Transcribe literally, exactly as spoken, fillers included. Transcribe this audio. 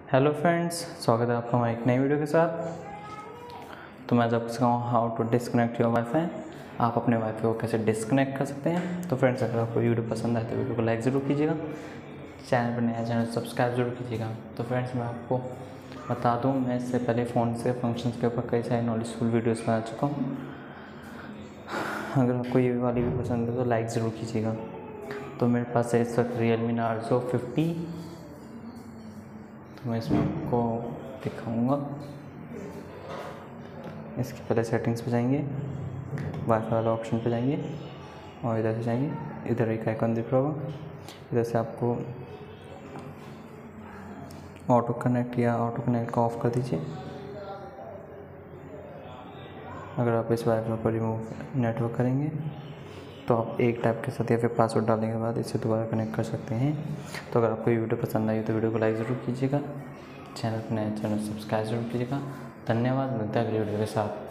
Hello friends, स्वागत है आपका हमारी एक नई वीडियो के साथ। तो मैं आज आपको सिखाऊँ how to disconnect your wifi. आप अपने वाईफाई को कैसे डिस्कनेक्ट कर सकते हैं। तो फ्रेंड्स, अगर आपको वीडियो पसंद आए तो वीडियो को लाइक ज़रूर कीजिएगा, चैनल पर नया चैनल सब्सक्राइब जरूर कीजिएगा। तो फ्रेंड्स, मैं आपको बता दूँ, मैं इससे पहले फ़ोन से फंक्शंस के ऊपर कई सारे नॉलेजफुल वीडियोज़ बना चुका हूँ। अगर आपको ये वाली भी पसंद है तो लाइक ज़रूर कीजिएगा। तो मेरे पास है इस वक्त रियलमी नार्ज़ो फिफ्टी। तो मैं इसमें आपको दिखाऊंगा। इसके पहले सेटिंग्स पे जाएंगे, वाईफाई वाला ऑप्शन पे जाएंगे और इधर से जाएंगे। इधर एक आइकन दिख रहा होगा, इधर से आपको ऑटो कनेक्ट या ऑटो कनेक्ट को ऑफ कर दीजिए। अगर आप इस वाईफाई को रिमूव नेटवर्क करेंगे तो आप एक टैप के साथ या फिर पासवर्ड डालने के बाद इसे दोबारा कनेक्ट कर सकते हैं। तो अगर आपको ये वीडियो पसंद आई तो वीडियो को लाइक ज़रूर कीजिएगा, चैनल पर नया चैनल सब्सक्राइब जरूर कीजिएगा। धन्यवाद, मिलता है अगली वीडियो के साथ।